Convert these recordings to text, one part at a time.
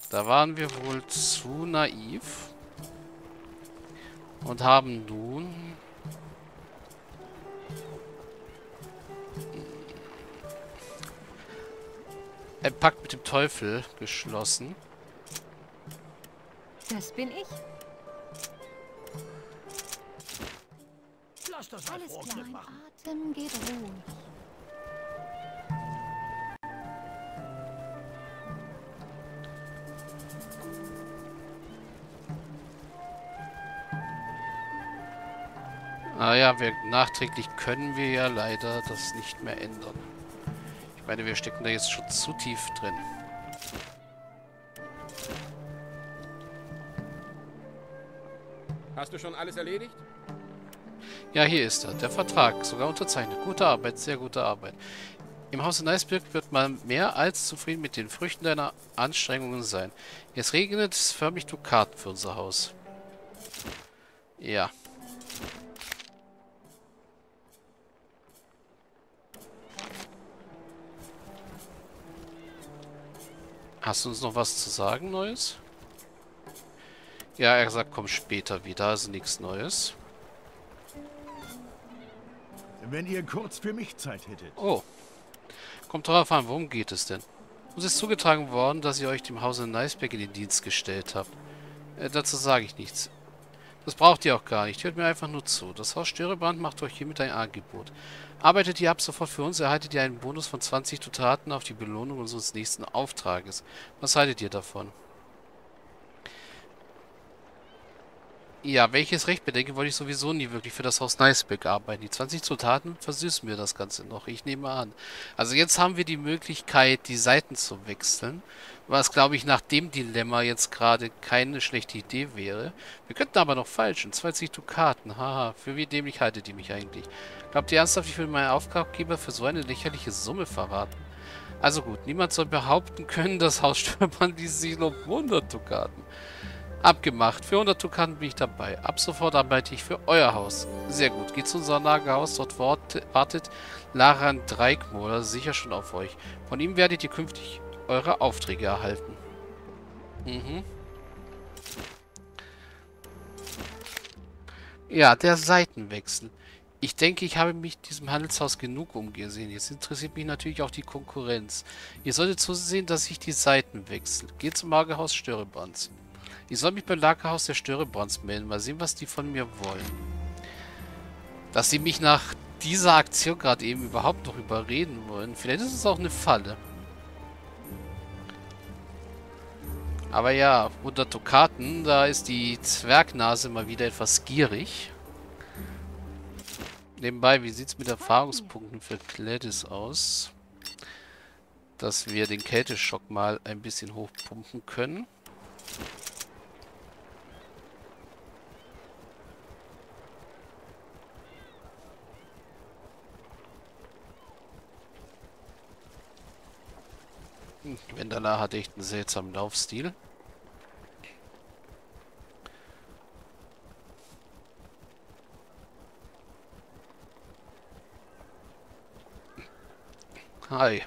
Da waren wir wohl zu naiv und haben nun ein Pakt mit dem Teufel geschlossen. Das bin ich. Lass das mal Alles klar. Vorgriff Mein machen. Atem geht ruhig. Naja, nachträglich können wir ja leider das nicht mehr ändern. Ich meine, wir stecken da jetzt schon zu tief drin. Hast du schon alles erledigt? Ja, hier ist er. Der Vertrag. Sogar unterzeichnet. Gute Arbeit, sehr gute Arbeit. Im Hause Neisberg wird man mehr als zufrieden mit den Früchten deiner Anstrengungen sein. Jetzt regnet es förmlich Dukaten für unser Haus. Ja. Hast du uns noch was zu sagen, Neues? Ja, er sagt, komm später wieder, also nichts Neues. Wenn ihr kurz für mich Zeit hättet. Oh. Kommt drauf an, worum geht es denn? Uns ist zugetragen worden, dass ihr euch dem Hause Neisberg in den Dienst gestellt habt. Dazu sage ich nichts. Das braucht ihr auch gar nicht. Hört mir einfach nur zu. Das Haus Störebrand macht euch hiermit ein Angebot. Arbeitet ihr ab sofort für uns, erhaltet ihr einen Bonus von 20 Dukaten auf die Belohnung unseres nächsten Auftrages. Was haltet ihr davon? Ja, welches Recht bedenke, wollte ich sowieso nie wirklich für das Haus Neisberg arbeiten. Die 20 Zutaten versüßen wir das Ganze noch. Ich nehme an. Also jetzt haben wir die Möglichkeit, die Seiten zu wechseln. Was, glaube ich, nach dem Dilemma jetzt gerade keine schlechte Idee wäre. Wir könnten aber noch falschen. 20 Dukaten. Haha, für wie dämlich haltet ihr mich eigentlich? Glaubt ihr ernsthaft, ich will meinen Auftraggeber für so eine lächerliche Summe verraten? Also gut, niemand soll behaupten können, das Haus Störband ließ sich nur 100 Dukaten. Abgemacht. Für 100 Dukaten bin ich dabei. Ab sofort arbeite ich für euer Haus. Sehr gut. Geht zu unserem Lagerhaus. Dort wartet Laran Dreikmoder sicher schon auf euch. Von ihm werdet ihr künftig eure Aufträge erhalten. Mhm. Ja, der Seitenwechsel. Ich denke, ich habe mich diesem Handelshaus genug umgesehen. Jetzt interessiert mich natürlich auch die Konkurrenz. Ihr solltet zusehen, dass ich die Seiten wechsle. Geht zum Lagerhaus Störebrands. Ich soll mich beim Lagerhaus der Störebrands melden. Mal sehen, was die von mir wollen. Dass sie mich nach dieser Aktion gerade eben überhaupt noch überreden wollen. Vielleicht ist es auch eine Falle. Aber ja, 100 Dukaten, da ist die Zwergnase mal wieder etwas gierig. Nebenbei, wie sieht es mit Erfahrungspunkten für Gladys aus? Dass wir den Kälteschock mal ein bisschen hochpumpen können. Wendala hat echt einen seltsamen Laufstil. Hi.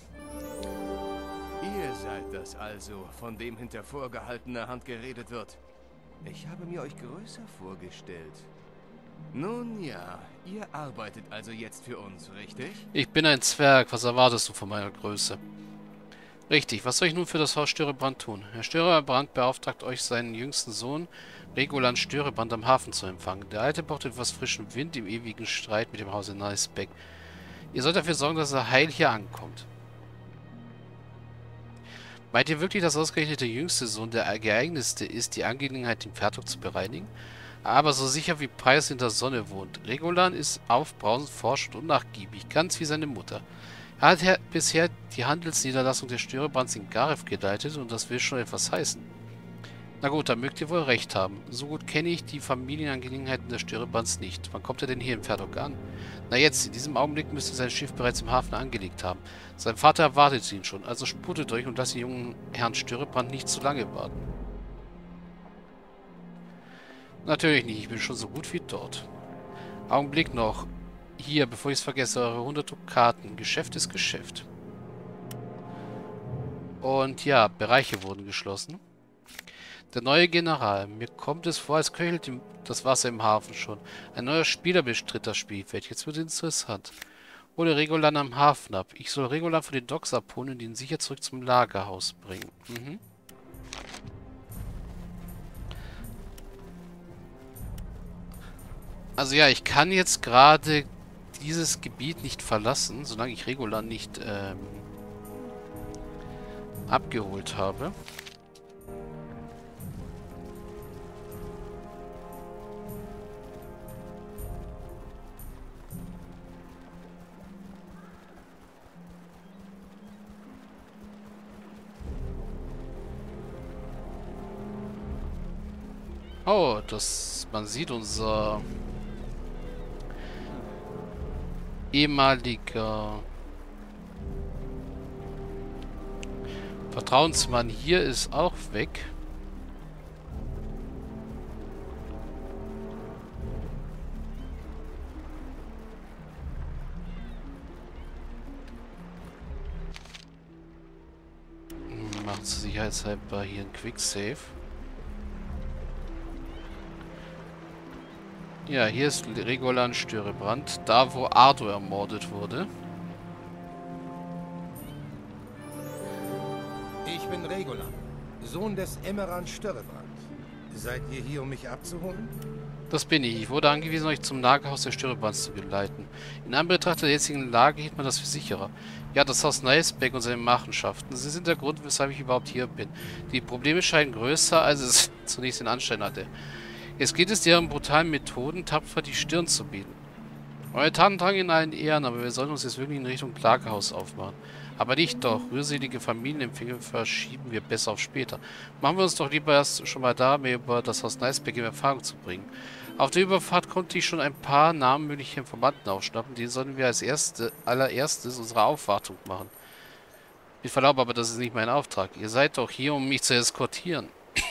Ihr seid das also, von dem hinter vorgehaltener Hand geredet wird. Ich habe mir euch größer vorgestellt. Nun ja, ihr arbeitet also jetzt für uns, richtig? Ich bin ein Zwerg. Was erwartest du von meiner Größe? Richtig. Was soll ich nun für das Haus Störebrand tun? Herr Störebrand beauftragt euch, seinen jüngsten Sohn, Legoland Störebrand, am Hafen zu empfangen. Der Alte braucht etwas frischen Wind im ewigen Streit mit dem Hause Neisberg. Ihr sollt dafür sorgen, dass er heil hier ankommt. Meint ihr wirklich, dass ausgerechnet der jüngste Sohn der geeignetste ist, die Angelegenheit dem Fertog zu bereinigen? Aber so sicher wie Pius in der Sonne wohnt. Regolan ist aufbrausend, forsch und unnachgiebig, ganz wie seine Mutter. Er hat bisher die Handelsniederlassung der Störebrands in Gareth geleitet und das will schon etwas heißen. Na gut, dann mögt ihr wohl recht haben. So gut kenne ich die Familienangelegenheiten der Störebrands nicht. Wann kommt er denn hier im Fertog an? Na jetzt, in diesem Augenblick müsste sein Schiff bereits im Hafen angelegt haben. Sein Vater erwartet ihn schon, also sputet euch und lasst den jungen Herrn Störebrand nicht zu lange warten. Natürlich nicht, ich bin schon so gut wie dort. Augenblick noch. Hier, bevor ich es vergesse, eure 100 Dukaten. Geschäft ist Geschäft. Und ja, Bereiche wurden geschlossen. Der neue General. Mir kommt es vor, als köchelt das Wasser im Hafen schon. Ein neuer Spieler bestritt das Spielfeld. Jetzt wird es interessant. Hole Regolan am Hafen ab. Ich soll Regolan von den Docks abholen und ihn sicher zurück zum Lagerhaus bringen. Mhm. Also ja, ich kann jetzt gerade dieses Gebiet nicht verlassen, solange ich Regolan nicht abgeholt habe. Oh, man sieht unser ehemaliger Vertrauensmann hier ist auch weg. Macht zur Sicherheitshalber hier ein Quicksave. Ja, hier ist Regolan Störebrand, da wo Ardo ermordet wurde. Ich bin Regolan, Sohn des Emmeran Störebrand. Seid ihr hier, um mich abzuholen? Das bin ich. Ich wurde angewiesen, euch zum Lagerhaus der Störebrands zu geleiten. In Anbetracht der jetzigen Lage hielt man das für sicherer. Ja, das Haus Nicebeck und seine Machenschaften. Sie sind der Grund, weshalb ich überhaupt hier bin. Die Probleme scheinen größer, als es zunächst den Anschein hatte. Jetzt geht es deren brutalen Methoden, tapfer die Stirn zu bieten. Eure Taten tragen in allen Ehren, aber wir sollten uns jetzt wirklich in Richtung Lagerhaus aufmachen. Aber nicht doch. Rührselige Familienempfänge verschieben wir besser auf später. Machen wir uns doch lieber erst schon mal da, mehr über das Haus Nicebeck in Erfahrung zu bringen. Auf der Überfahrt konnte ich schon ein paar namenmögliche Informanten aufschnappen. Den sollten wir als allererstes unsere Aufwartung machen. Mit Verlaub, aber das ist nicht mein Auftrag. Ihr seid doch hier, um mich zu eskortieren.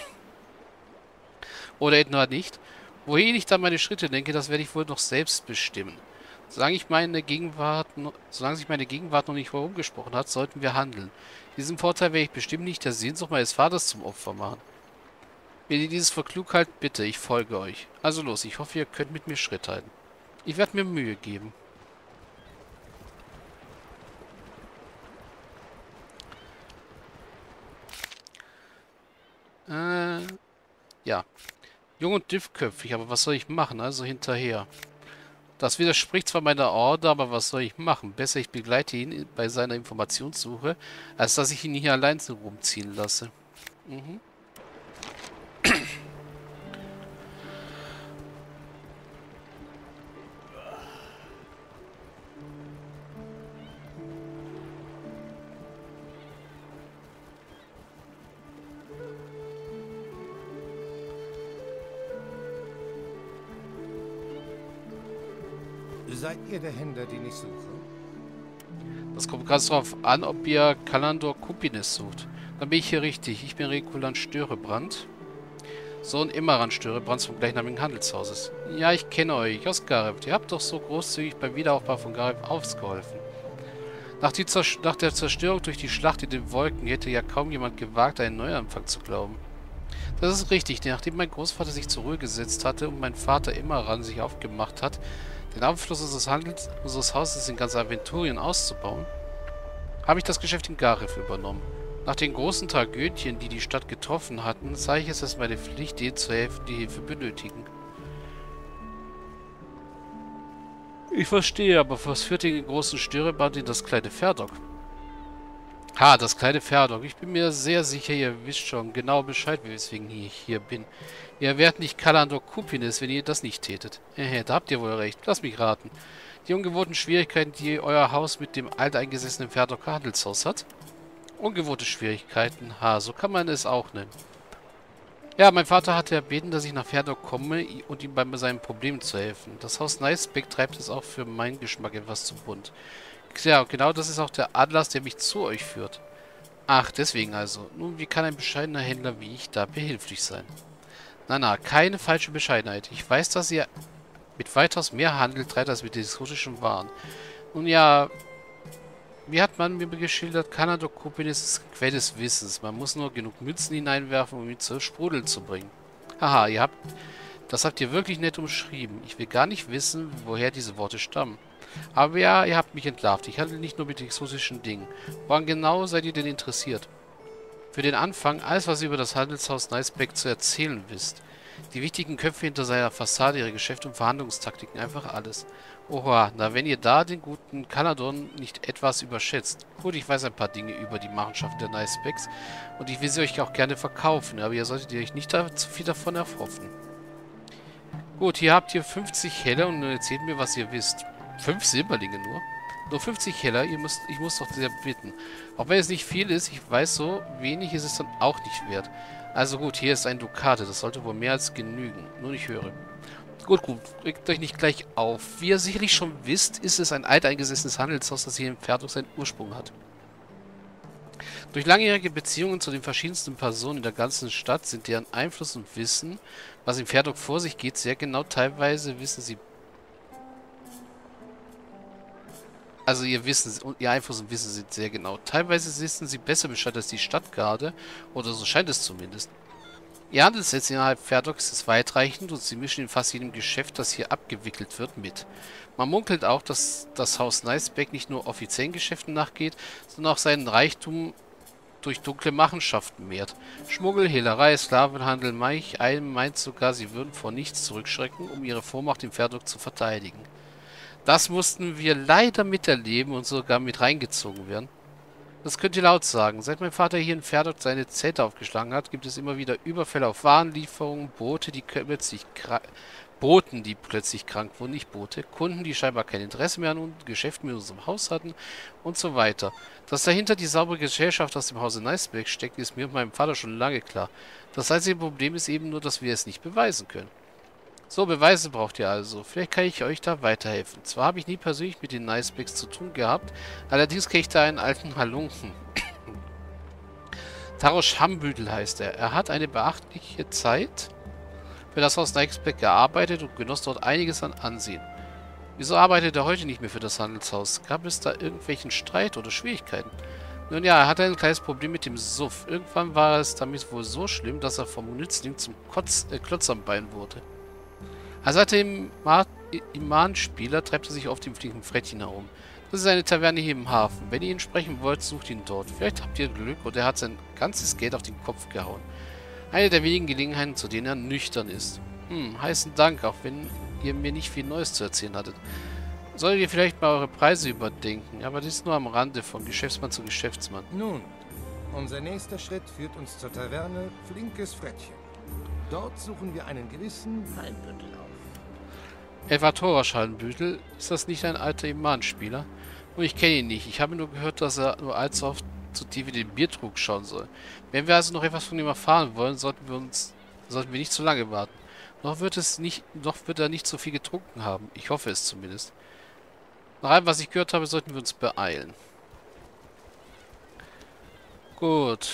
Oder etwa nicht? Wohin ich dann meine Schritte denke, das werde ich wohl noch selbst bestimmen. Solange sich meine Gegenwart noch nicht herumgesprochen hat, sollten wir handeln. Diesen Vorteil werde ich bestimmt nicht der Sehnsucht meines Vaters zum Opfer machen. Wenn ihr dieses für klug haltet, bitte, ich folge euch. Also los, ich hoffe, ihr könnt mit mir Schritt halten. Ich werde mir Mühe geben. Ja. Jung und dickköpfig, aber was soll ich machen? Also hinterher. Das widerspricht zwar meiner Order, aber was soll ich machen? Besser ich begleite ihn bei seiner Informationssuche, als dass ich ihn hier allein rumziehen lasse. Mhm. Seid ihr der Händler, den ich suche? Das kommt ganz drauf an, ob ihr Kalandor Kupines sucht. Dann bin ich hier richtig. Ich bin Regolan Störebrand. Sohn Immeran Störebrands vom gleichnamigen Handelshauses. Ja, ich kenne euch aus Gareb. Ihr habt doch so großzügig beim Wiederaufbau von Gareb ausgeholfen. Nach der Zerstörung durch die Schlacht in den Wolken hätte ja kaum jemand gewagt, einen Neuanfang zu glauben. Das ist richtig, denn nachdem mein Großvater sich zur Ruhe gesetzt hatte und mein Vater Immeran sich aufgemacht hat, den Abfluss unseres Hauses in ganz Aventurien auszubauen, habe ich das Geschäft in Gareth übernommen. Nach den großen Tragödien, die die Stadt getroffen hatten, sah ich es als meine Pflicht, denen zu helfen, die Hilfe benötigen. Ich verstehe, aber was führt den großen Störeband in das kleine Ferdok? Ha, das kleine Ferdok. Ich bin mir sehr sicher, ihr wisst schon genau Bescheid, weswegen ich hier bin. Ihr wärt nicht Kalandor Kupines, wenn ihr das nicht tätet. Da habt ihr wohl recht. Lasst mich raten. Die ungewohnten Schwierigkeiten, die euer Haus mit dem alteingesessenen Ferdoker Handelshaus hat? Ungewohnte Schwierigkeiten. Ha, so kann man es auch nennen. Ja, mein Vater hatte erbeten, dass ich nach Ferdok komme und ihm bei seinen Problemen zu helfen. Das Haus Nicebeck treibt es auch für meinen Geschmack etwas zu bunt. Ja, genau das ist auch der Anlass, der mich zu euch führt. Ach, deswegen also. Nun, wie kann ein bescheidener Händler wie ich da behilflich sein? Na, keine falsche Bescheidenheit. Ich weiß, dass ihr mit weitaus mehr Handel treibt als mit exotischen Waren. Nun ja, Wie hat man mir geschildert, Kanadokupin ist Quell des Wissens. Man muss nur genug Münzen hineinwerfen, um ihn zu Sprudeln zu bringen. Haha, das habt ihr wirklich nett umschrieben. Ich will gar nicht wissen, woher diese Worte stammen. Aber ja, ihr habt mich entlarvt. Ich handle nicht nur mit exotischen Dingen. Woran genau seid ihr denn interessiert? Für den Anfang, alles, was ihr über das Handelshaus Nicebeck zu erzählen wisst. Die wichtigen Köpfe hinter seiner Fassade, ihre Geschäfte und Verhandlungstaktiken, einfach alles. Oha, na wenn ihr da den guten Caladon nicht etwas überschätzt. Gut, ich weiß ein paar Dinge über die Machenschaften der Nicebecks und ich will sie euch auch gerne verkaufen, aber ihr solltet euch nicht zu viel davon erhoffen. Gut, hier habt ihr 50 Heller und nun erzählt mir, was ihr wisst. 5 Silberlinge nur? Nur 50 Heller, ich muss doch sehr bitten. Auch wenn es nicht viel ist, ich weiß, so wenig ist es dann auch nicht wert. Also gut, hier ist ein Dukate, das sollte wohl mehr als genügen. Nur nicht höre. Gut, regt euch nicht gleich auf. Wie ihr sicherlich schon wisst, ist es ein alteingesessenes Handelshaus, das hier in Ferdok seinen Ursprung hat. Durch langjährige Beziehungen zu den verschiedensten Personen in der ganzen Stadt sind deren Einfluss und Wissen, was in Ferdok vor sich geht, sehr genau. Teilweise wissen sie... Also ihr Einfluss und Wissen sind sehr genau. Teilweise wissen sie besser Bescheid als die Stadtgarde, oder so scheint es zumindest. Ihr Handelsnetz innerhalb Ferdoks ist weitreichend und sie mischen in fast jedem Geschäft, das hier abgewickelt wird, mit. Man munkelt auch, dass das Haus Nicebeck nicht nur offiziellen Geschäften nachgeht, sondern auch seinen Reichtum durch dunkle Machenschaften mehrt. Schmuggel, Hehlerei, Sklavenhandel, manch einem meint sogar, sie würden vor nichts zurückschrecken, um ihre Vormacht im Ferdok zu verteidigen. Das mussten wir leider miterleben und sogar mit reingezogen werden. Das könnt ihr laut sagen. Seit mein Vater hier in Ferdok seine Zelte aufgeschlagen hat, gibt es immer wieder Überfälle auf Warenlieferungen, Boten, die plötzlich krank wurden, nicht Boote, Kunden, die scheinbar kein Interesse mehr an Geschäften mit unserem Haus hatten und so weiter. Dass dahinter die saubere Gesellschaft aus dem Hause Nicebeck steckt, ist mir und meinem Vater schon lange klar. Das einzige Problem ist eben nur, dass wir es nicht beweisen können. So, Beweise braucht ihr also. Vielleicht kann ich euch da weiterhelfen. Zwar habe ich nie persönlich mit den Nicebecks zu tun gehabt, allerdings kenne ich da einen alten Halunken. Tarosh Hambüdel heißt er. Er hat eine beachtliche Zeit für das Haus Nicebeck gearbeitet und genoss dort einiges an Ansehen. Wieso arbeitet er heute nicht mehr für das Handelshaus? Gab es da irgendwelchen Streit oder Schwierigkeiten? Nun ja, er hatte ein kleines Problem mit dem Suff. Irgendwann war es damit wohl so schlimm, dass er vom Nützling zum Klotz am Bein wurde. Also als Iman-Spieler treibt er sich auf dem flinken Frettchen herum. Das ist eine Taverne hier im Hafen. Wenn ihr ihn sprechen wollt, sucht ihn dort. Vielleicht habt ihr Glück und er hat sein ganzes Geld auf den Kopf gehauen. Eine der wenigen Gelegenheiten, zu denen er nüchtern ist. Heißen Dank, auch wenn ihr mir nicht viel Neues zu erzählen hattet. Solltet ihr vielleicht mal eure Preise überdenken, aber das ist nur am Rande, von Geschäftsmann zu Geschäftsmann. Nun, unser nächster Schritt führt uns zur Taverne Flinkes Frettchen. Dort suchen wir einen gewissen Halbbündel auf. Etwa Toraschallenbüttel, ist das nicht ein alter Iman-Spieler? Nur ich kenne ihn nicht. Ich habe nur gehört, dass er nur allzu oft zu tief in den Biertrug schauen soll. Wenn wir also noch etwas von ihm erfahren wollen, sollten wir nicht zu lange warten. Noch wird er nicht so viel getrunken haben. Ich hoffe es zumindest. Nach allem, was ich gehört habe, sollten wir uns beeilen. Gut.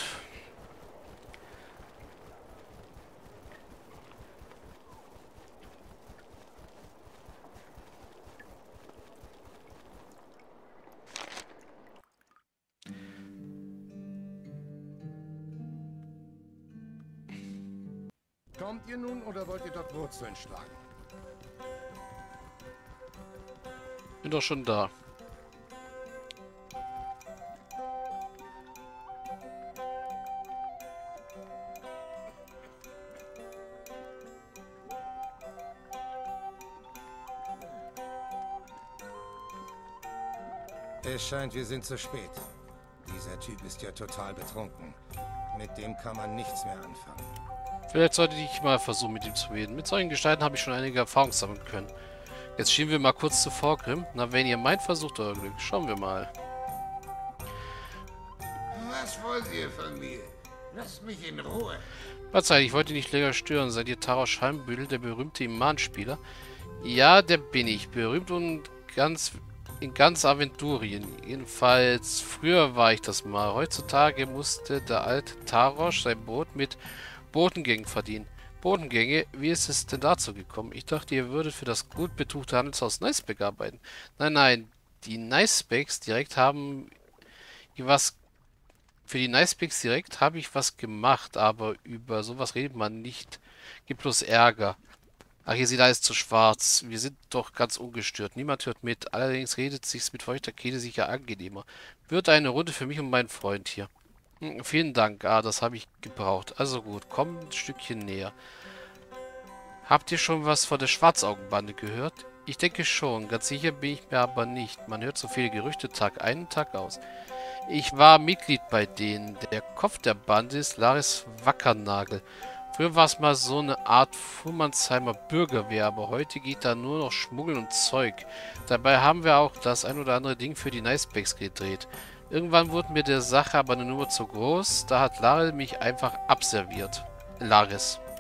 Kommt ihr nun oder wollt ihr dort Wurzeln schlagen? Bin doch schon da. Es scheint, wir sind zu spät. Dieser Typ ist ja total betrunken. Mit dem kann man nichts mehr anfangen. Vielleicht sollte ich mal versuchen, mit ihm zu reden. Mit solchen Gestalten habe ich schon einige Erfahrungen sammeln können. Jetzt schieben wir mal kurz zu Vorgrim. Na, wenn ihr meint, versucht euer Glück. Schauen wir mal. Was wollt ihr von mir? Lasst mich in Ruhe. Verzeiht, ich wollte nicht länger stören. Seid ihr Tarosh Halmbüdel, der berühmte Iman-Spieler? Ja, der bin ich. Berühmt und in ganz Aventurien. Jedenfalls, früher war ich das mal. Heutzutage musste der alte Tarosh sein Brot mit Botengängen verdienen. Botengänge? Wie ist es denn dazu gekommen? Ich dachte, ihr würdet für das gut betuchte Handelshaus Nicebeck arbeiten. Nein, nein. Die Nicebecks direkt haben Was für die Nicepicks direkt habe ich was gemacht, aber über sowas redet man nicht. Gibt bloß Ärger. Ach, hier sieht alles zu schwarz. Wir sind doch ganz ungestört. Niemand hört mit. Allerdings redet sich's mit feuchter Kehle sicher angenehmer. Wird eine Runde für mich und meinen Freund hier. Vielen Dank. Ah, das habe ich gebraucht. Also gut, komm ein Stückchen näher. Habt ihr schon was von der Schwarzaugenbande gehört? Ich denke schon. Ganz sicher bin ich mir aber nicht. Man hört so viele Gerüchte Tag ein, Tag aus. Ich war Mitglied bei denen. Der Kopf der Bande ist Laris Wackernagel. Früher war es mal so eine Art Fuhrmannsheimer Bürgerwehr, aber heute geht da nur noch Schmuggeln und Zeug. Dabei haben wir auch das ein oder andere Ding für die Nicebacks gedreht. Irgendwann wurde mir der Sache aber eine Nummer zu groß, da hat Laris mich einfach abserviert. Laris.